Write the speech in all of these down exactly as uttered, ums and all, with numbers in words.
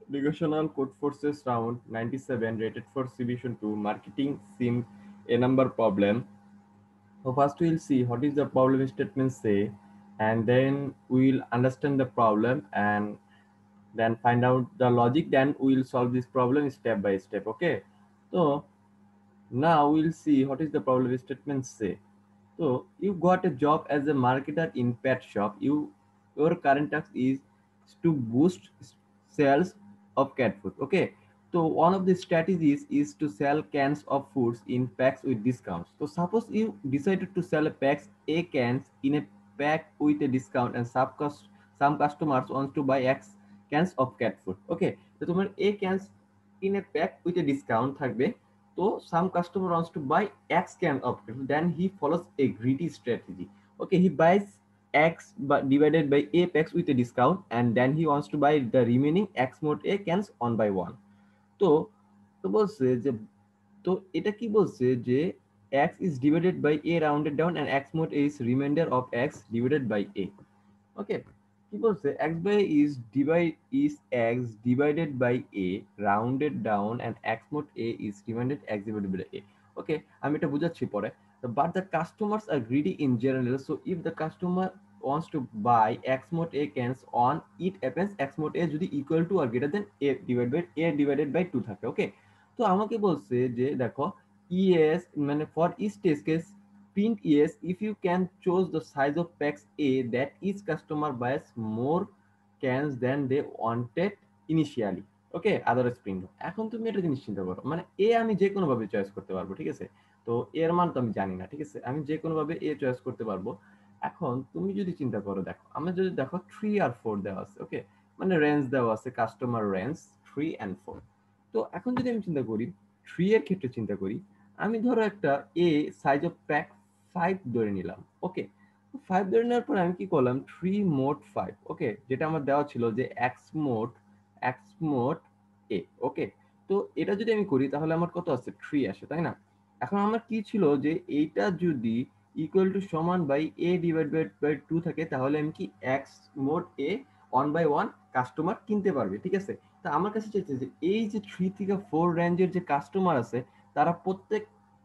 Educational code forces round ninety-seven rated for Civision two marketing seemed a number problem. So first we'll see what is the problem statement say, and then we'll understand the problem and then find out the logic, then we'll solve this problem step by step. Okay, so now we'll see what is the problem statement say. So you got a job as a marketer in pet shop. You your current task is to boost sales of cat food. Okay. So one of the strategies is to sell cans of foods in packs with discounts. So suppose you decided to sell a packs A cans in a pack with a discount, and some cus- some customers wants to buy X cans of cat food. Okay. তো তোমার A cans in a pack with a discount থাকবে, so some customer wants to buy X can of it, then he follows a greedy strategy. Okay, he buys X but divided by A packs with a discount, and then he wants to buy the remaining X mod A cans one by one. তো তো বলছে যে তো এটা কি বলছে যে X is divided by A rounded down and X mod A is remainder of X divided by A. Okay, কি বলছে x by is divide is x divided by a rounded down and x mod a is reminded x divided by a. Okay, আমি এটা বুঝাচ্ছি পরে. But the customers are greedy in general, so if the customer wants to buy x mod a cans on, it happens x mod a যদি equal to or greater than a divided by a divided by two থাকে. ওকে, তো আমাকে বলছে যে দেখো yes মানে for each test case print yes if you can choose the size of packs A that each customer buys more cans than they wanted initially. Okay, others print. এখন তুমি একটা জিনিস চিন্তা করো, মানে এ আমি যে কোনো ভাবে চয়েস করতে পারবো, ঠিক আছে? তো এর মান তো আমি জানি না, ঠিক আছে? আমি যে কোনো ভাবে এ চয়েস করতে পারবো। এখন তুমি যদি চিন্তা করো, দেখো আমরা যদি দেখো থ্রি আর ফোর দেওয়া আছে, ওকে, মানে রেঞ্জ দেওয়া আছে, customer range three and four. তো এখন যদি আমি চিন্তা করি, থ্রি এর ক্ষেত্রে চিন্তা করি, আমি ধরো একটা A size of pack five ধরে নিলাম। ওকে, ফাইভ ধরে নেওয়ার পর আমি কি করলাম, থ্রি মোট ফাইভ। ওকে, যেটা আমার দেওয়া ছিল যে এক্স মোট এক্স মোট এ। ওকে, তো এটা যদি আমি করি তাহলে আমার কত আছে, থ্রি আসে, তাই না? এখন আমার কি ছিল যে এইটা যদি ইকুয়াল টু সমান by A divide by by two থাকে, তাহলে আমি কি এক্স মোট A one by one customer কিনতে পারবে, ঠিক আছে? তা আমার কাছে চাইছে যে এই যে থ্রি থেকে ফোর রেঞ্জের যে কাস্টমার আছে, তারা প্রত্যেক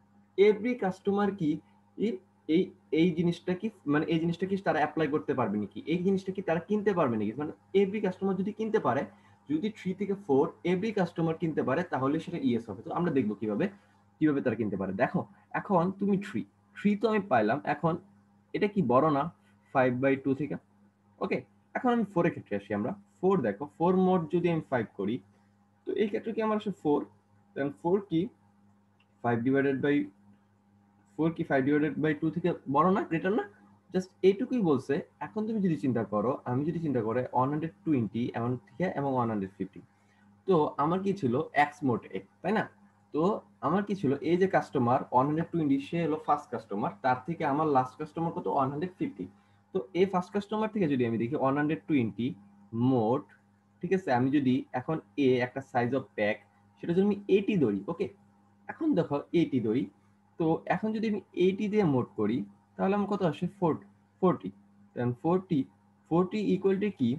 এভরি কাস্টমার কি এই এই এই জিনিসটা কি মানে এই জিনিসটা কি তারা অ্যাপ্লাই করতে পারবে নাকি, এই জিনিসটা কি তারা কিনতে পারবে নাকি, মানে এভরি কাস্টমার যদি কিনতে পারে, যদি থ্রি থেকে ফোর এভরি কাস্টমার কিনতে পারে তাহলে সেটা ইয়েস হবে। তো আমরা দেখবো কিভাবে কিভাবে তারা কিনতে পারে। দেখো এখন তুমি থ্রি থ্রি তো আমি পাইলাম, এখন এটা কি বড় না ফাইভ বাই টু থেকে? ওকে, এখন আমি ফোরের ক্ষেত্রে আসি। আমরা ফোর, দেখো ফোর মোড যদি আমি ফাইভ করি, তো এই ক্ষেত্রে কি আমার আসে ফোর, দেন ফোর কি ফাইভ ডিভাইডেড বাই ফোর কি ফাইভ ডিভাইডেড বাই টু থেকে বড় না, গ্রেটার না? জাস্ট এইটুকুই বলছে। এখন তুমি যদি চিন্তা করো, আমি যদি চিন্তা করে ওয়ান হান্ড্রেড টোয়েন্টি এমন থেকে এবং ওয়ান হান্ড্রেড ফিফটি, তো আমার কি ছিল এক্স মোট এ, তাই না? তো আমার কি ছিল, এই যে কাস্টমার ওয়ান হান্ড্রেড টোয়েন্টি সে হলো ফার্স্ট কাস্টমার, তার থেকে আমার লাস্ট কাস্টমার কত, ওয়ান হান্ড্রেড ফিফটি। তো এই ফার্স্ট কাস্টমার থেকে যদি আমি দেখি ওয়ান হান্ড্রেড টোয়েন্টি মোট, ঠিক আছে, আমি যদি এখন এ একটা সাইজ অফ প্যাক, সেটা যদি আমি এইটি ধরি, ওকে, এখন দেখো এইটি ধরি, তো এখন যদি আমি এইটি দিয়ে মোট করি তাহলে আমার কত আসে, four forty. Then forty forty equal to কি,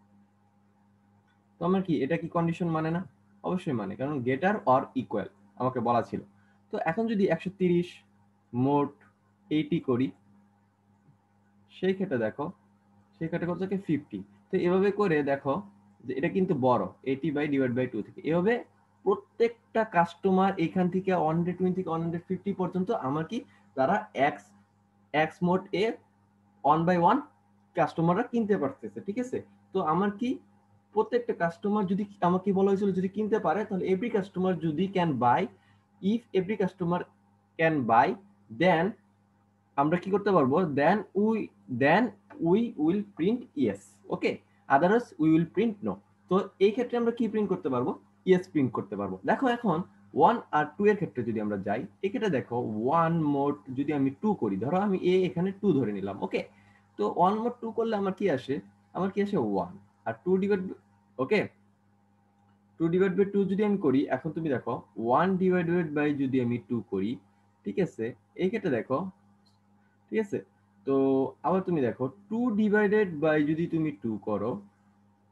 তো আমার কি এটা কি কন্ডিশন মানে না? অবশ্যই মানে, কারণ গেটার অর ইকুয়াল আমাকে বলা ছিল। তো এখন যদি একশো তিরিশ মোট এইটি করি, সেই ক্ষেত্রে দেখো সেই ক্ষেত্রে কত থাকে, ফিফটি। তো এভাবে করে দেখো যে এটা কিন্তু বড়, eighty by divide by two থেকে, এভাবে প্রত্যেকটা কাস্টমার এখান থেকে ওয়ান হান্ড্রেড টোয়েন্টি থেকে ওয়ান হান্ড্রেড ফিফটি পর্যন্ত আমার কি তারা এক্স এক্স মোট এ ওয়ান বাই ওয়ান কাস্টমাররা কিনতে পারতেছে, ঠিক আছে? তো আমার কি প্রত্যেকটা কাস্টমার যদি আমাকে বলা হয়েছিল যদি কিনতে পারে, তাহলে এভরি কাস্টমার যদি can buy, if every customer can buy, then আমরা কি করতে পারবো, then we then we will print yes. Okay, otherwise we will print no. তো এই ক্ষেত্রে আমরা কি প্রিন্ট করতে পারবো, ইয়েস প্রিন্ট করতে পারবো। দেখো এখন ওয়ান আর টু এর ক্ষেত্রে যদি আমরা যাই, এক্ষেত্রে দেখো ওয়ান মোড যদি আমি টু করি, ধরো আমি এ এখানে টু ধরে নিলাম। ওকে, তো ওয়ান মোড টু করলে আমার কি আসে, আমার কি আসে ওয়ান, আর two divide, okay, two divide by two যদি আমি করি, এখন তুমি দেখো ওয়ান ডিভাইডেড বাই যদি আমি টু করি, ঠিক আছে, এই ক্ষেত্রে দেখো, ঠিক আছে, তো আবার তুমি দেখো টু ডিভাইডেড বাই যদি তুমি টু করো,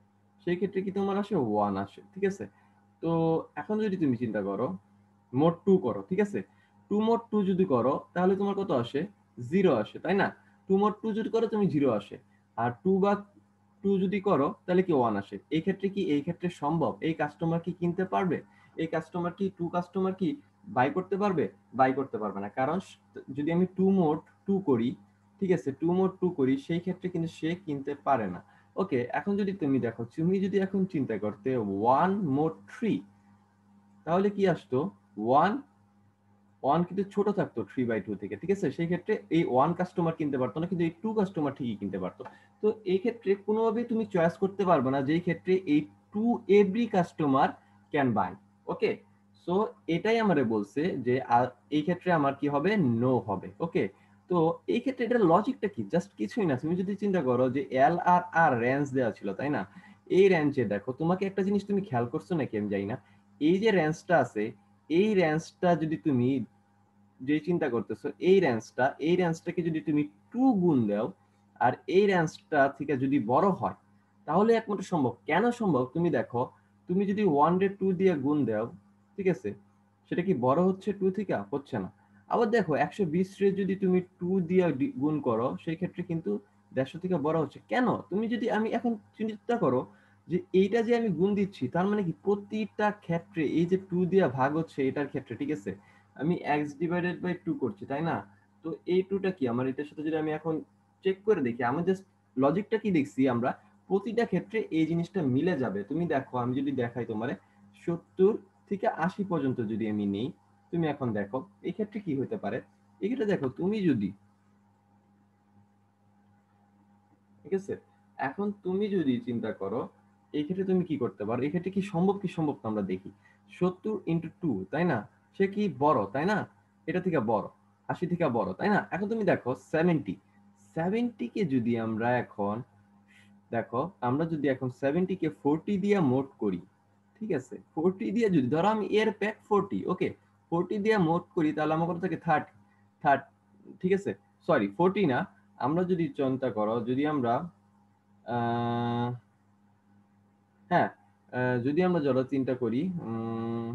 সেই ক্ষেত্রে কি তোমার আসে ওয়ান আসে, ঠিক আছে। তো এখন যদি তুমি চিন্তা করো মোট টু করো, ঠিক আছে, টু মোট টু যদি করো তাহলে তোমার কত আসে, জিরো আসে, তাই না। টু মোট টু যদি করো তুমি জিরো আসে, আর টু বা টু যদি করো তাহলে কি ওয়ান আসে। এই ক্ষেত্রে কি এই ক্ষেত্রে সম্ভব এই কাস্টমার কি কিনতে পারবে, এই কাস্টমার কি টু কাস্টমার কি বাই করতে পারবে, বাই করতে পারবে না, কারণ যদি আমি টু মোট টু করি, ঠিক আছে, টু মোট টু করি সেই ক্ষেত্রে কিন্তু সে কিনতে পারে না। ওকে, এখন যদি তুমি দেখো, তুমি যদি এখন চিন্তা করতে ওয়ান মোট থ্রি, তাহলে কি আসতো, ওয়ান ওয়ান কিন্তু ছোট থাকতো থ্রি বাই টু থেকে, ঠিক আছে, সেই ক্ষেত্রে এই ওয়ান কাস্টমার কিনতে পারতো না, কিন্তু এই টু কাস্টমার ঠিকই কিনতে পারতো। তো এই ক্ষেত্রে কোনোভাবেই তুমি চয়েস করতে পারবে না যেই ক্ষেত্রে এই to every customer can buy. Okay, so এটাই আমারে বলছে যে এই ক্ষেত্রে আমার কি হবে, নো হবে। ওকে, তো এই ক্ষেত্রে এটার লজিকটা কি, জাস্ট কিছুই না, তুমি যদি চিন্তা করো যে এল আর আর রেঞ্জ দেওয়া ছিল, তাই না, এই রেঞ্জে দেখো তোমাকে একটা জিনিস তুমি খেয়াল করছো নাকি আমি জানি না, এই যে রেঞ্জটা আছে এই রেঞ্জটা যদি তুমি যে চিন্তা করতেছো এই রেঞ্জটা এই রেঞ্জটাকে যদি তুমি টু গুণ দাও আর এই রেঞ্জটা থেকে যদি বড় হয় তাহলে একমাত্র সম্ভব। কেন সম্ভব, তুমি দেখো, তুমি যদি ওয়ান রে টু দিয়ে গুণ দাও, ঠিক আছে, সেটা কি বড় হচ্ছে টু থেকে, হচ্ছে না। আবার দেখো একশো বিশ রে যদি তুমি টু দিয়ে গুণ করো সেই ক্ষেত্রে কিন্তু দেড়শো থেকে বড় হচ্ছে। কেন, তুমি যদি আমি এখন চিন্তা করো যে এইটা যে আমি গুণ দিচ্ছি তার মানে কি প্রতিটা ক্ষেত্রে এই যে টু দিয়ে ভাগ হচ্ছে এটার ক্ষেত্রে, ঠিক আছে, আমি এক্স ডিভাইডেড বাই টু করছি, তাই না। তো এই টুটা কি আমার এটার সাথে যদি আমি এখন চেক করে দেখি, আমি জাস্ট লজিকটা কি দেখছি আমরা, প্রতিটা ক্ষেত্রে এই জিনিসটা মিলে যাবে। তুমি দেখো আমি যদি দেখাই তোমারে সত্তর থেকে আশি পর্যন্ত যদি আমি নেই, তুমি এখন দেখো এই ক্ষেত্রে কি হতে পারে। এই ক্ষেত্রে দেখো তুমি যদি, ঠিক আছে, এখন তুমি যদি চিন্তা করো এই ক্ষেত্রে তুমি কি করতে পারো, এই ক্ষেত্রে কি সম্ভব কি সম্ভব তো আমরা দেখি, সত্তর ইন্টু টু, তাই না, সে কি বড়, তাই না, এটা থেকে বড়, আশি থেকে বড়, তাই না। এখন তুমি দেখো সেভেন্টি, সেভেন্টি কে যদি আমরা এখন দেখো, আমরা যদি এখন সেভেন্টি কে ফোরটি দিয়ে মোট করি, ঠিক আছে, ফোরটি দিয়ে যদি ধরো আমি এর প্যাক ফোরটি, ওকে, ফোরটি দিয়ে মোট করি তাহলে আমার কত থাকে থার্টি, থার্টি, ঠিক আছে, সরি ফোরটি না, আমরা যদি চিন্তা করো যদি আমরা আহ হ্যাঁ, আহ, যদি আমরা ধরো চিন্তা করি উম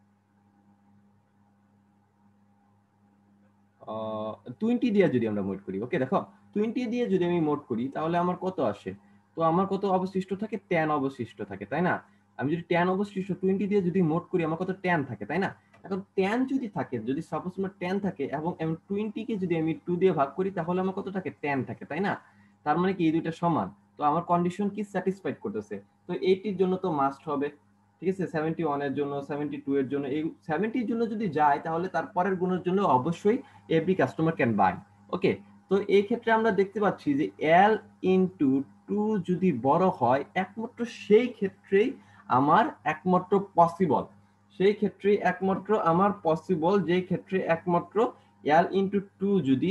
টোয়েন্টি দিয়ে যদি আমরা মোট করি, ওকে দেখো, টোয়েন্টি দিয়ে যদি আমি মোট করি তাহলে আমার কত আসে, তো আমার কত অবশিষ্ট থাকে, টেন অবশিষ্ট থাকে, তাই না। আমি যদি টেন অবশিষ্ট টোয়েন্টি দিয়ে যদি মোট করি আমার কত টেন থাকে, তাই না। এখন টেন যদি থাকে, যদি সাপোজ আমার টেন থাকে এবং টোয়েন্টি কে যদি আমি টু দিয়ে ভাগ করি তাহলে আমার কত থাকে, টেন থাকে, তাই না। তার মানে কি এই দুইটা সমান, তো আমার কন্ডিশন কি স্যাটিসফাইড করতেছে, তো এইটির জন্য তো মাস্ট হবে, ঠিক আছে, সেভেন্টি ওয়ান এর জন্য, সেভেন্টি টু এর জন্য, এই সেভেন্টির জন্য যদি যায় তাহলে তারপরের গুণের জন্য অবশ্যই every customer can buy. Okay, তো এই ক্ষেত্রে আমরা দেখতে পাচ্ছি যে এল ইন্টু টু যদি বড় হয় একমাত্র সেই ক্ষেত্রেই আমার একমাত্র পসিবল, সেই ক্ষেত্রে একমাত্র আমার পসিবল যে ক্ষেত্রে একমাত্র এল ইন্টু টু যদি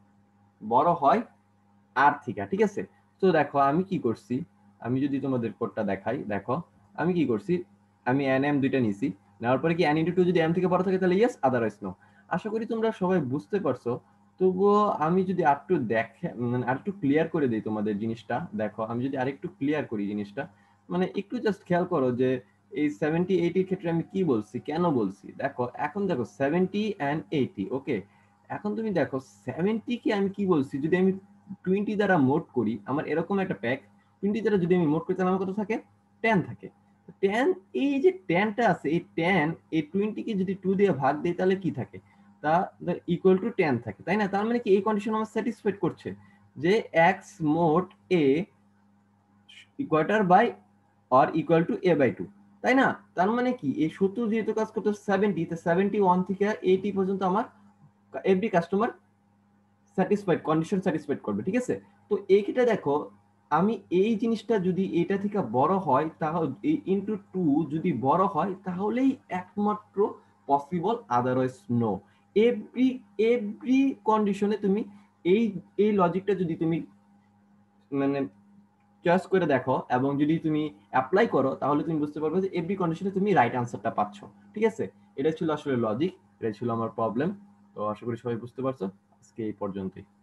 বড় হয় আর থেকে, ঠিক আছে। তো দেখো আমি কি করছি, আমি যদি তোমাদের কোডটা দেখাই, দেখো আমি কি করছি, আমি এন এম দুইটা নিছি, নেওয়ার পরে কি এন ইন্টু টু যদি এম থেকে বড় থাকে তাহলে ইয়েস, আদারওয়াইজ নো। আশা করি তোমরা সবাই বুঝতে পারছো। তবুও আমি যদি আরেকটু দেখে মানে আরেকটু ক্লিয়ার করে দিই তোমাদের জিনিসটা, দেখো আমি যদি আরেকটু ক্লিয়ার করি জিনিসটা, মানে একটু জাস্ট খেয়াল করো যে এই সেভেন্টি এইটির ক্ষেত্রে আমি কি বলছি, কেন বলছি, দেখো এখন দেখো সেভেন্টি অ্যান্ড এইটি, ওকে, এখন তুমি দেখো সেভেন্টি কে আমি কি বলছি, যদি আমি টোয়েন্টি দ্বারা মোট করি আমার এরকম একটা প্যাক, টোয়েন্টি দ্বারা যদি আমি মোট করি তাহলে আমার কত থাকে, টেন থাকে। টেন, এই যে টেনটা আছে এই টেন এই টোয়েন্টি কে যদি টু দিয়ে ভাগ দিই তাহলে কি থাকে, তা ইকুয়াল টু টেন থাকে, তাই না। তার মানে কি এই কন্ডিশন আমার স্যাটিসফাইড করছে যে এক্স মোট এ ইকুয়াটার by or equal to A by two, তাই না। তার মানে কি এই সূত্র যেহেতু কাজ করতে সেভেন্টি, সেভেন্টি ওয়ান থেকে এইটি পর্যন্ত আমার every customer satisfied condition satisfied করবে, ঠিক আছে। তো এই ক্ষেত্রে দেখো আমি এই জিনিসটা যদি এটা থেকে বড় হয় তাহলে ইনটু টু যদি বড় হয় তাহলেই একমাত্র possible, otherwise no. Every every কন্ডিশনে তুমি এই এই লজিকটা যদি তুমি মানে চয়েস করে দেখো এবং যদি তুমি অ্যাপ্লাই করো তাহলে তুমি বুঝতে পারবে যে এভরি কন্ডিশনে তুমি রাইট আনসারটা পাচ্ছ, ঠিক আছে। এটা ছিল আসলে লজিক, এটা ছিল আমার প্রবলেম। তো আশা করি সবাই বুঝতে পারছো, আজকে এই পর্যন্তই।